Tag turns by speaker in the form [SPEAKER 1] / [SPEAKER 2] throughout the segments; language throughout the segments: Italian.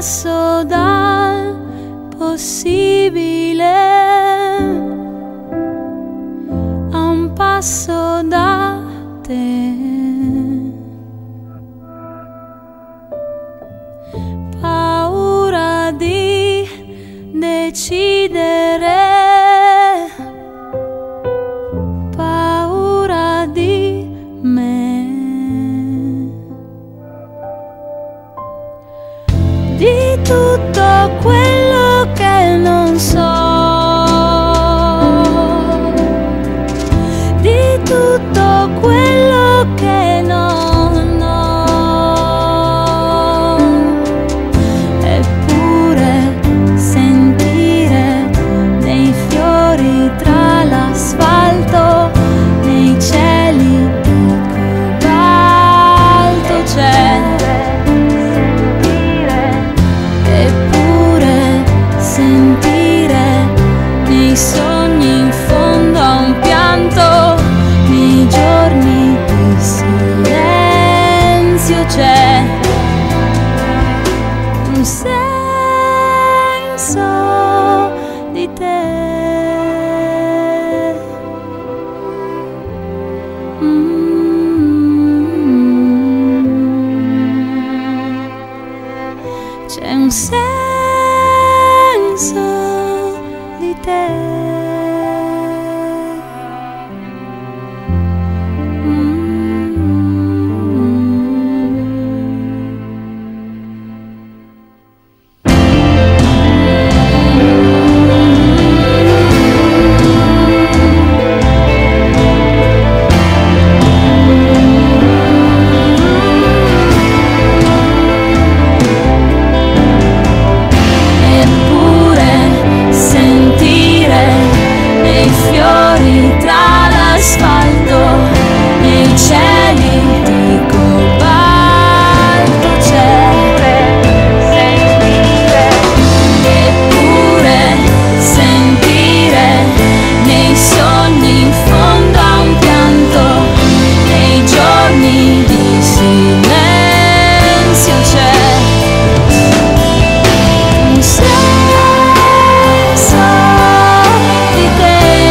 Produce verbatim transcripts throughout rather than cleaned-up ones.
[SPEAKER 1] passo dal possibile a un passo da te. Paura di decidere, paura di me, di tutto quello che non so, di tutto quello che non ho. Eppure sentire nei fiori tra l'asfalto, nei cieli di cobalto c'è. Sentire nei sogni in fondo a un pianto, nei giorni di silenzio c'è un senso di te. Mm-hmm. C'è un senso di te. Mm-hmm. Fiori tra l'asfalto, nei cieli di cobalto c'è. Eppure sentire nei sogni in fondo a un pianto, nei giorni di silenzio c'è un senso di te.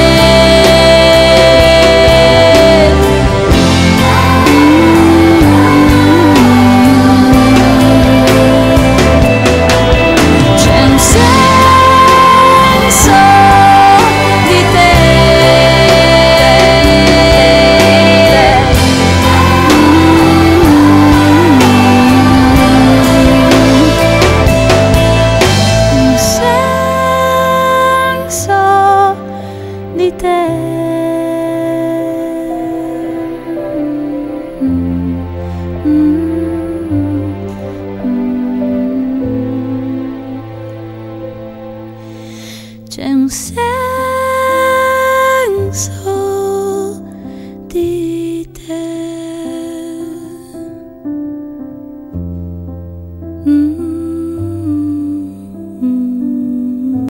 [SPEAKER 1] Di te. C'è un senso